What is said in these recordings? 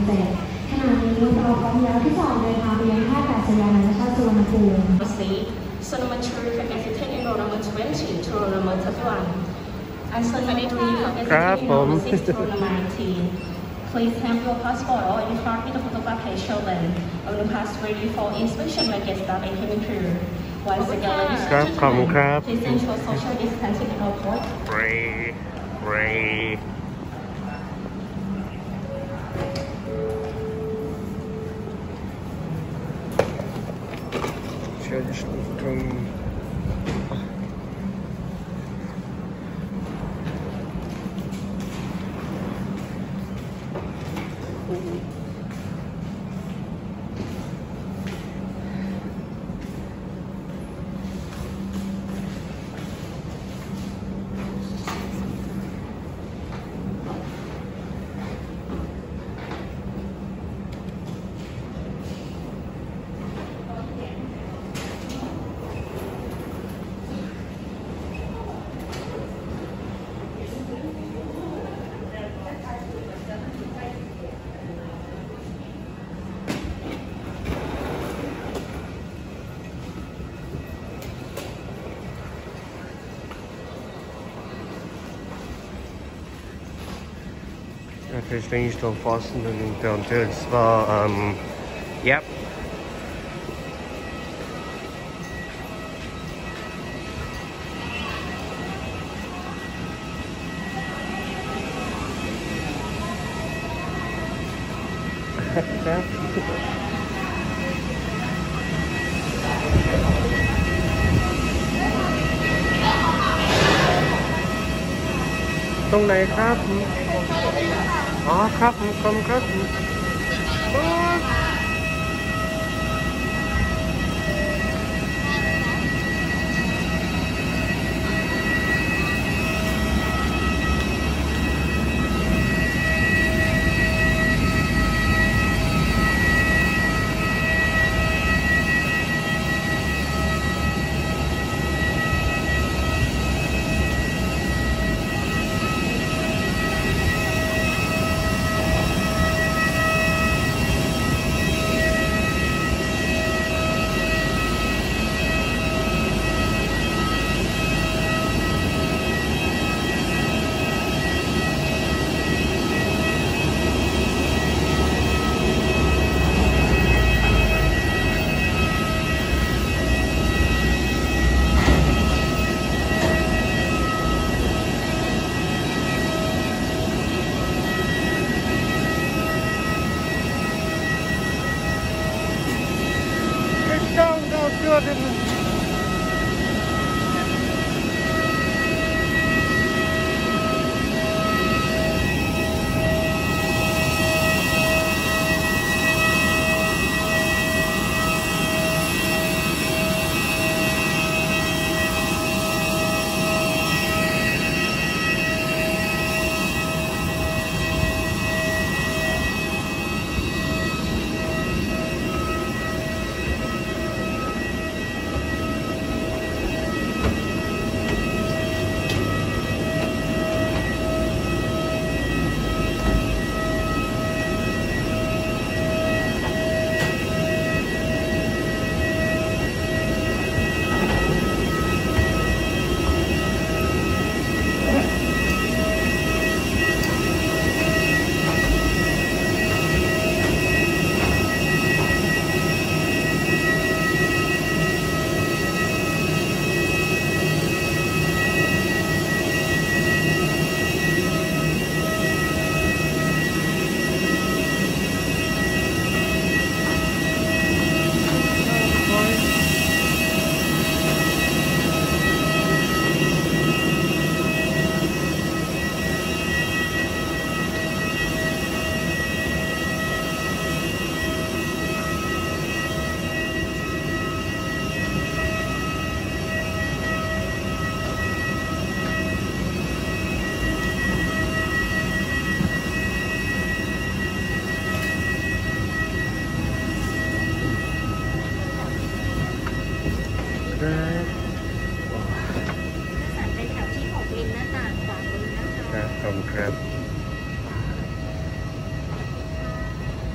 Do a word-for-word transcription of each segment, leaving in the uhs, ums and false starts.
เจ็ดขณะนี้เราพร้อมแล้วที่จะออกเดินทางไปยังท่าอากาศยานนานาชาติสุวรรณภูมิ So number two, exiting in row number twenty to row number thirty-one. And so number three, exiting in row number six to row number nineteen. Please have your passport or in front with the photograph shown. I will pass ready for inspection when guest staff and cabin crew. Once again, ladies and gentlemen, please ensure social distancing at all points. Ray, Ray. Schöne 这声音都发生的那种，这是嗯 ，yep。 ตรงไหนครับอ๋อครับผมครับขอบคุณครับ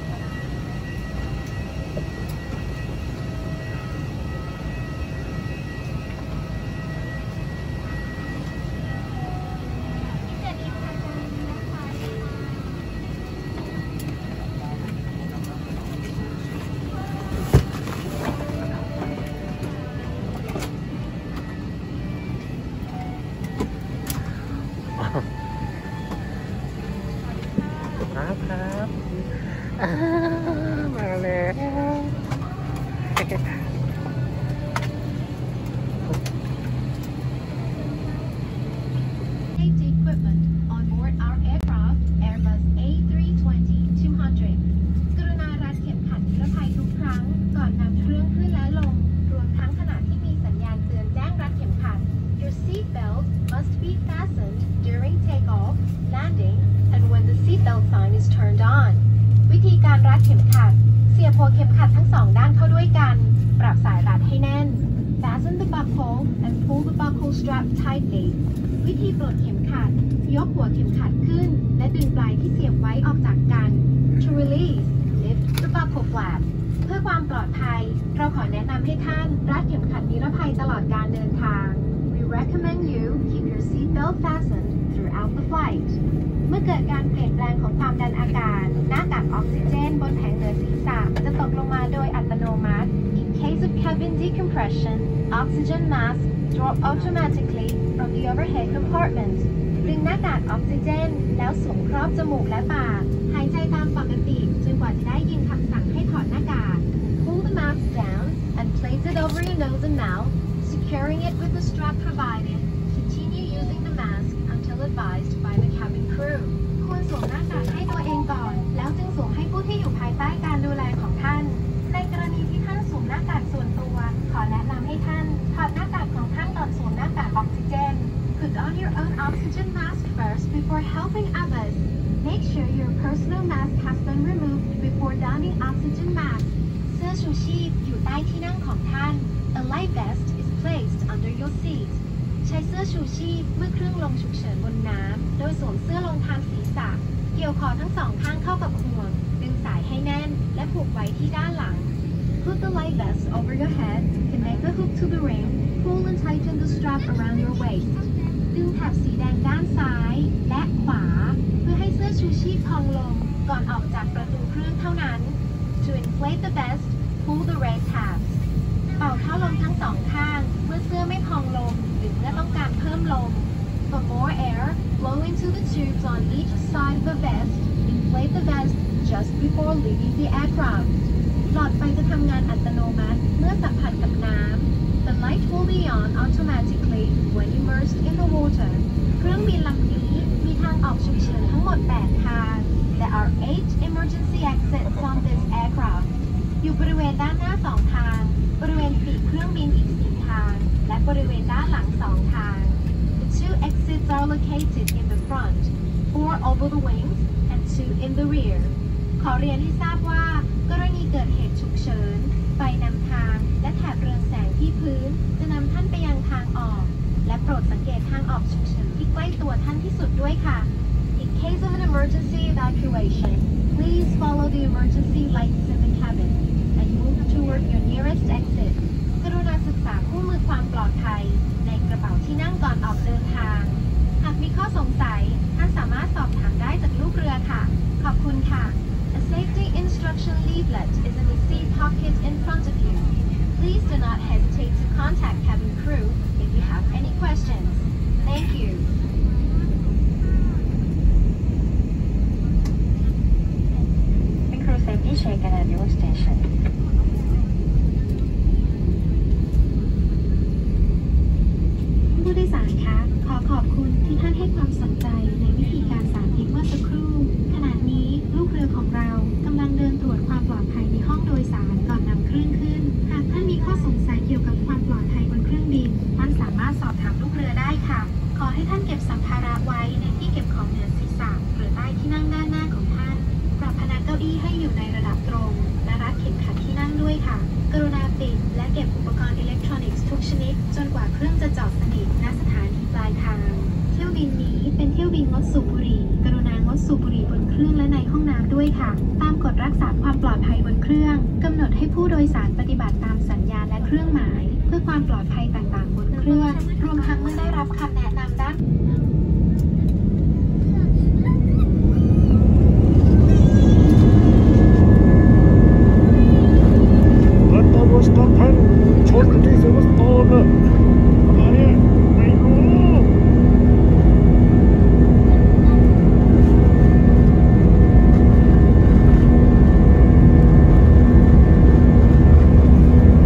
Safety equipment on board our aircraft Airbus A three twenty dash two hundred กรุณารัดเข็มขัดนิรภัยทุกครั้งก่อนนำเครื่องขึ้นและลงรวมทั้งขณะที่มีสัญญาณเตือนแจ้งรัดเข็มขัด Your seat belt must be fastened during takeoff, landing, and when the seat belt sign is turned on. วิธีการรัดเข็มขัดเสียบหัวเข็มขัดทั้งสองด้านเข้าด้วยกันปรับสายรัดให้แน่น Fasten the buckle and pull the buckle strap tightly. วิธีปลดเข็มขัดยกหัวเข็มขัดขึ้นและดึงปลายที่เสียบไว้ออกจากกัน To release, lift the buckle flap. เพื่อความปลอดภัยเราขอแนะนำให้ท่านรัดเข็มขัดนิรภัยตลอดการเดินทาง We recommend you keep your seat belt fastened throughout the flight. เมื่อเกิดการเปลี่ยนแปลงของความดันอากาศหน้ากากออกซิเจนบนแผงเหนือศีรษะจะตกลงมาโดยอัตโนมัติ In case of cabin decompression, oxygen masks drop automatically from the overhead compartment. ดึงหน้ากากออกซิเจนแล้วสวมครอบจมูกและปากหายใจตามปกติจนกว่าจะได้ยินคำสั่งให้ถอดหน้ากาก Pull the mask down and place it over your nose and mouth, securing it with the strap provided. Continue using the mask until advised by the cabin crew. ควรสวมหน้ากากให้ตัวเองก่อนแล้วจึงสวมให้ผู้ที่อยู่ภายใต้การดูแลของท่านในกรณีที่ท่านสวมหน้ากากส่วนตัวขอแนะนำให้ท่านถอดหน้ากากของท่านก่อนสวมหน้ากากออกซิเจน Put on your own oxygen mask first before helping others. Make sure your personal mask has been removed before donning oxygen mask. เสื้อชูชีพอยู่ใต้ที่นั่งของท่าน A life vest is placed under your seat. ใช้เสื้อชูชีพเมื่อเครื่องลงฉุกเฉินบนน้ำโดยสวมเสื้อลงทางศีรษะเกี่ยวคอทั้งสองข้างเข้ากับห่วงดึงสายให้แน่นและผูกไว้ที่ด้านหลัง Put the life vest over your head, connect the hook to the ring, pull and tighten the strap around your waist. ดึงแถบสีแดงด้านซ้ายและขวาเพื่อให้เสื้อชูชีพพองลงก่อนออกจากประตูเครื่องเท่านั้น To inflate the vest, pull the red tabs. เป่าท่อลมทั้งสองข้างเมื่อเสื้อไม่พองลมหรือเมื่อต้องการเพิ่มลม For more air, blow into the tubes on each side of the vest. Inflate the vest just before leaving the aircraft. หลอดไฟจะทำงานอัตโนมัติเมื่อสัมผัสกับน้ำ The light will be on automatically when immersed in the water. เครื่องบินลำนี้มีทางออกฉุกเฉินทั้งหมดแปดทาง There are eight emergency exits on this aircraft. อยู่บริเวณด้านหน้าสองทางบริเวณปีกเครื่องบินอีกสี่ทางและบริเวณด้านหลังสองทาง The two exits are located in the front, four over the wings and two in the rear. ขอเรียนให้ทราบว่ากรณีเกิดเหตุฉุกเฉินไฟนำทางและแถบเรืองแสงที่พื้นจะนำท่านไปยังทางออกและโปรดสังเกตทางออกฉุกเฉินที่ใกล้ตัวท่านที่สุดด้วยค่ะ In case of an emergency evacuation, please follow the emergency lights in the cabin and move toward your nearest exit. กรุณาศึกษาคู่มือความปลอดภัยในกระเป๋าที่นั่งก่อนออกเดินทางหากมีข้อสงสัยท่านสามารถสอบถามได้จากลูกเรือค่ะขอบคุณค่ะ A safety instruction leaflet is in the seat pocket in front of you. Please do not hesitate to contact cabin crew if you have any questions. Thank you. เป็น Crew Safety Check at your station. ผู้โดยสารคะขอขอบคุณที่ท่านให้ความสนใจในวิธีการสาธิตเมื่อสักครู่ขณะนี้ลูกเรือของเรากำลังเดินตรวจความปลอดภัยในห้องโดยสารก่อนนำเครื่องขึ้นหากท่านมีข้อสงสัยเกี่ยวกับความปลอดภัยบนเครื่องบินท่านสามารถสอบถามลูกเรือได้ค่ะขอให้ท่านเก็บสัมภาระไว้ในที่เก็บของเหนือศีรษะหรือใต้ที่นั่งด้านหน้าของท่านปรับพนักเก้าอี้ให้อยู่ในระดับตรงและรัดเข็มขัดที่นั่งด้วยค่ะกรุณาปิดและเก็บอุปกรณ์อิเล็กทรอนิกส์ทุกชนิดจนกว่าเครื่องจะจอดสนิทณสถานีปลายทางเที่ยวบินนี้เป็นเที่ยวบินงดสูบบุหรี่กรุณางดสูบบุหรี่บนเครื่องและในห้องน้ำด้วยค่ะตามกฎรักษาความปลอดภัยบนเครื่องกำหนดให้ผู้โดยสารปฏิบัติตามสัญญาณและเครื่องหมายเพื่อความปลอดภัยต่างๆบนเครื่องรวมทั้งเมื่อได้รับคำแนะนำด้านเ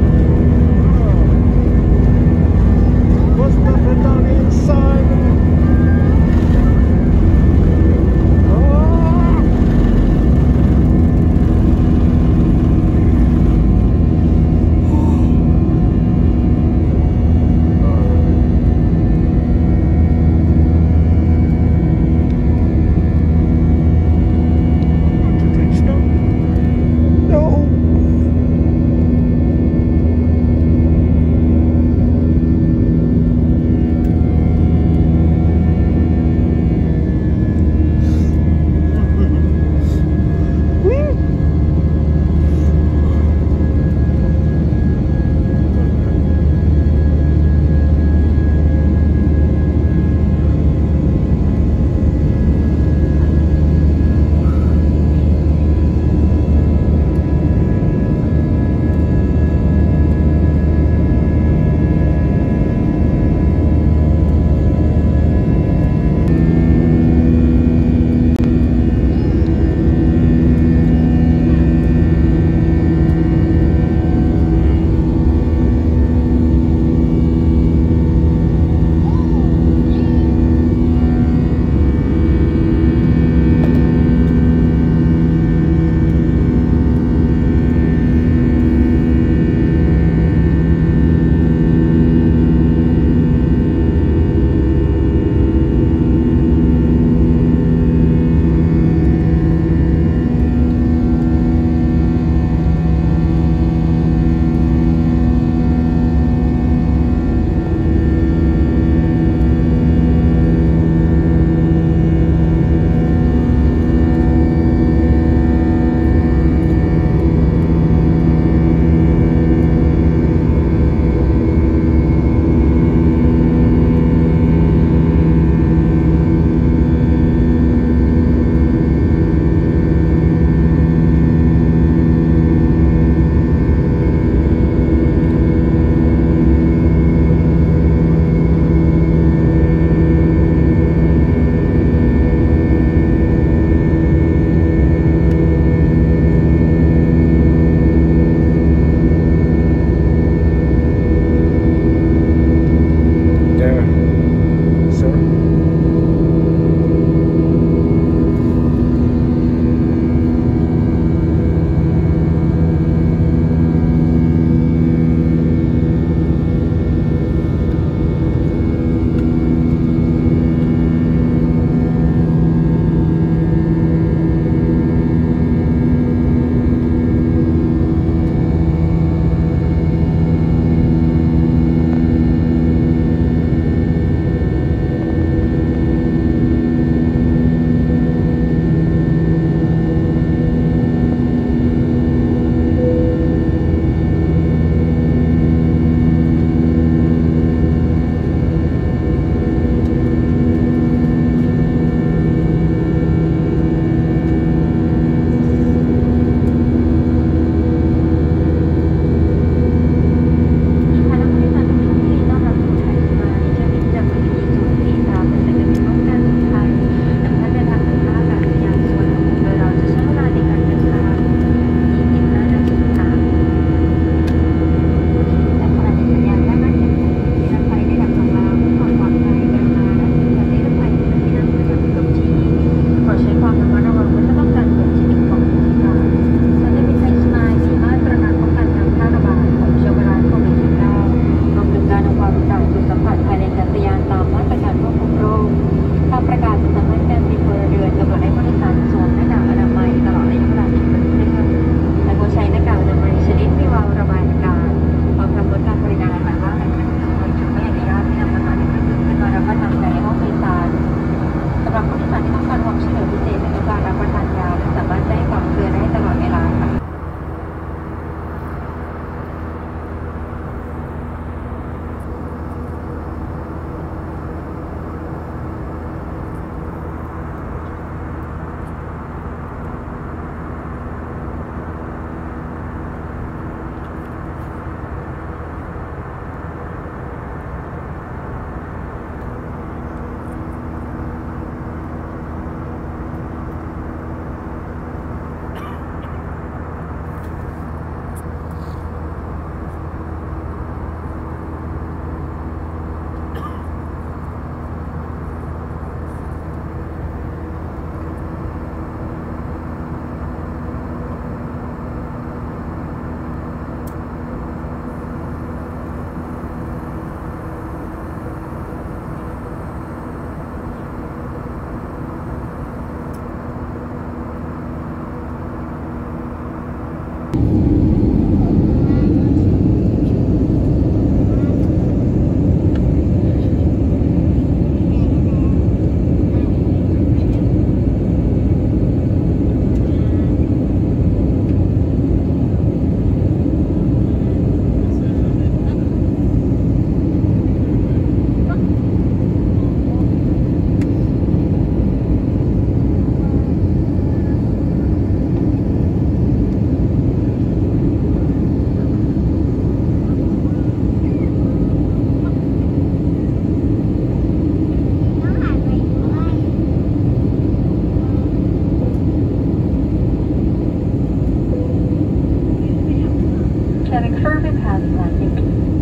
ค้าอีกร้านหนึ่ง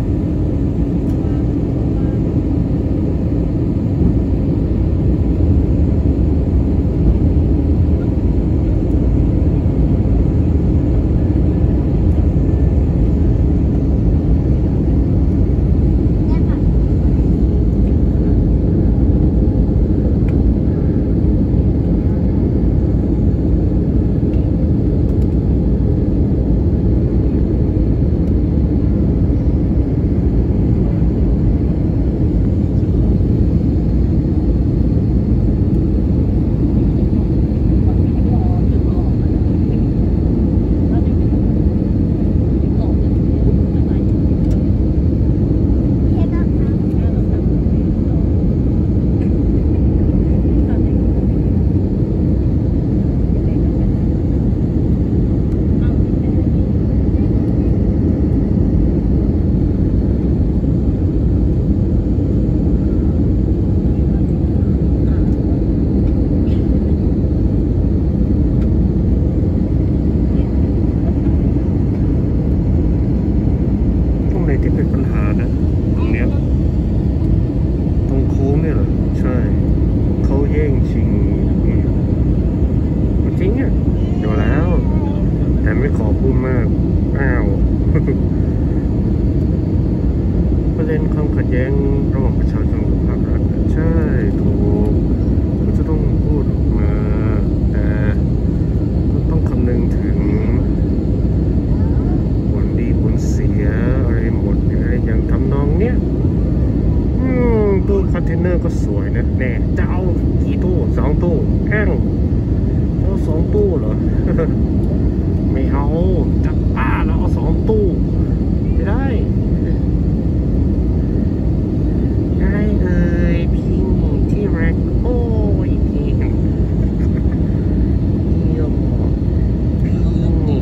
ประเด็นความขัดแย้งระหว่างประชาชนกับภาครัฐใช่ถูกก็จะต้องพูดออกมาแต่ก็ต้องคำนึงถึงผลดีผลเสียอะไรหมดอะไรอย่างทำนองเนี้ยอืมตู้คอนเทนเนอร์ก็สวยนะแน่จะเอากี่ตู้สองตู้แอ้งเอาสองตู้เหรอ ไม่เอาจับป้าแล้วเอาสองตู้ไม่ได้ได้เลยพิงที่แร็กโอ้ยพิงเยี่ยมพิงนี่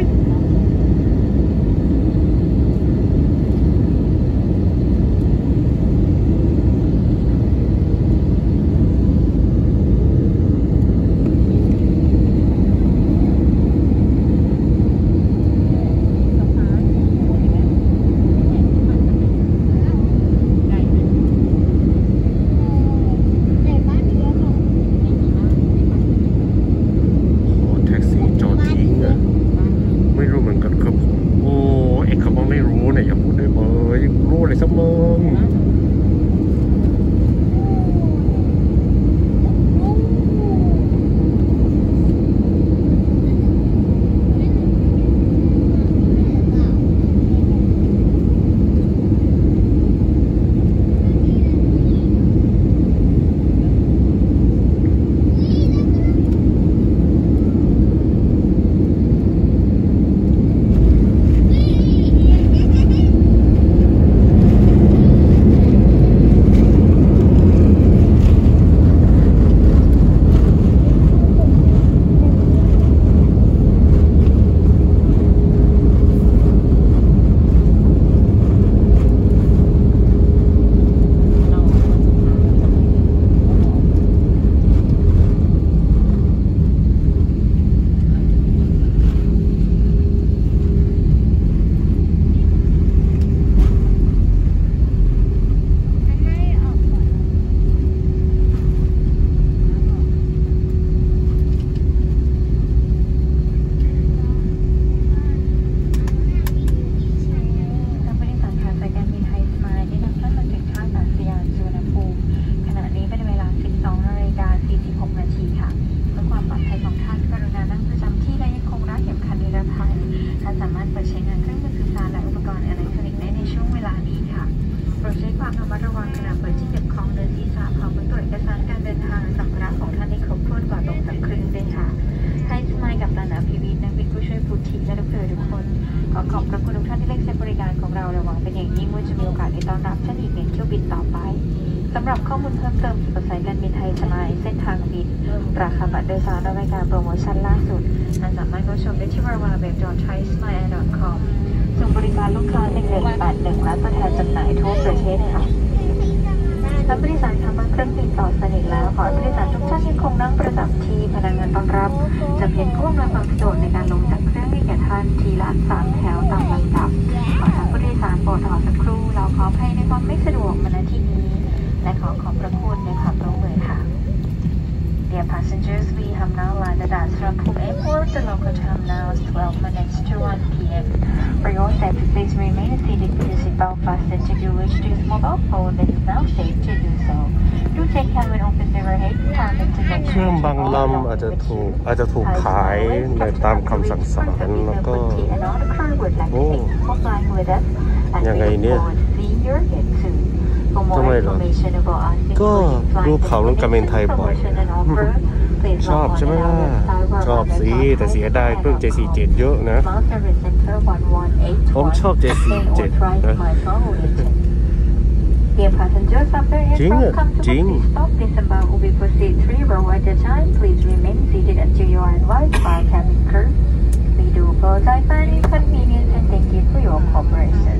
ขอบพระคุณทุกท่านที่เลือกใช้บริการของเราและหวังเป็นอย่างยิ่งว่าจะมีโอกาสได้ต้อนรับท่านอีกในเที่ยวบินต่อไปสำหรับข้อมูลเพิ่มเติมเกี่ยวกับสายการบินไทยสมายเส้นทางบินราคาบัตรโดยสารและรายการโปรโมชั่นล่าสุดท่านสามารถเข้าชมได้ที่ ดับเบิลยู ดับเบิลยู ดับเบิลยู ดอท ไทยสมายแอร์ ดอท คอม ส่งบริการลูกค้าหนึ่งหนึ่งแปดหนึ่งและตัวแทนจำหน่ายทั่วประเทศค่ะท่านผู้โดยสารคะเมื่อเครื่องบินต่อสนิทแล้วขอให้ผู้โดยสารทุกท่านยังคงนั่งประจำที่พนักงานต้อนรับจะเพียงผู้อำนวยความสะดวกในการลงจากเครื่องให้แก่ท่านทีละสามแถวตามลำดับขอทาง seatbelt fastened if you wish to use mobile phone, then it's now safe to do so. Do take care when opening overhead cabin to make เครื่องบางลำอาจจะถูกอาจจะถูกขายในตามคำสั่งสอนแล้วก็โอ้ยังไงเนี่ยทำไมเหรอก็รูปเขาลงการบินไทยบ่อยชอบใช่ไหมล่ะชอบสิแต่เสียดายเครื่อง เจ สี่สิบเจ็ด เยอะนะผมชอบ เจ สี่สิบเจ็ด นะ Dear passengers, after aircraft comes to a stop, disembark will be proceed three row at a time. Please remain seated until you are advised by cabin crew. We do apologize for any inconvenience and thank you for your cooperation.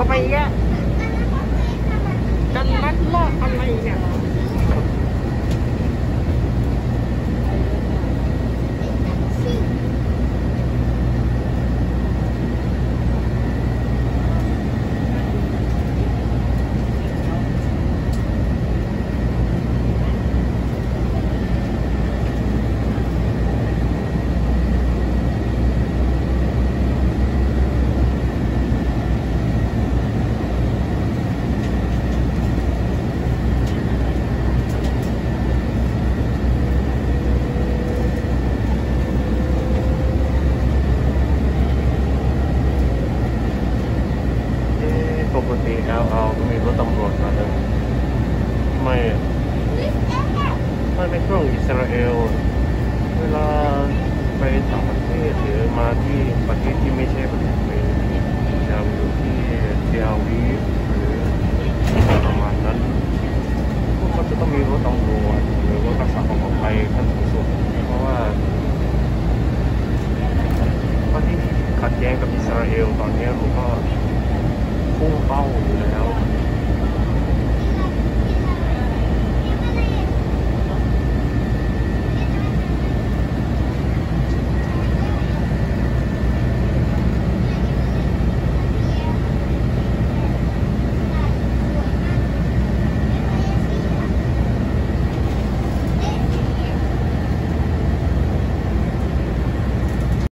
เข้าไปแยะดันลัดลอดอะไรเนี่ยปกติเอาเอาก็มีรถตำรวจมาเลยไม่ไม่ในช่วงอิสราเอลเวลาไปต่างประเทศหรือมาที่ประเทศที่ไม่ใช่ประเทศเองจะอยู่ที่เดลวีหรือประมาณนั้นพวกเขาจะต้องมีรถตำรวจหรือว่ารักษาความปลอดภัยขั้นสูงสุดเพราะว่าประเทศที่ขัดแย้งกับอิสราเอลตอนนี้มันก็พุ่งเป้าอยู่แล้ว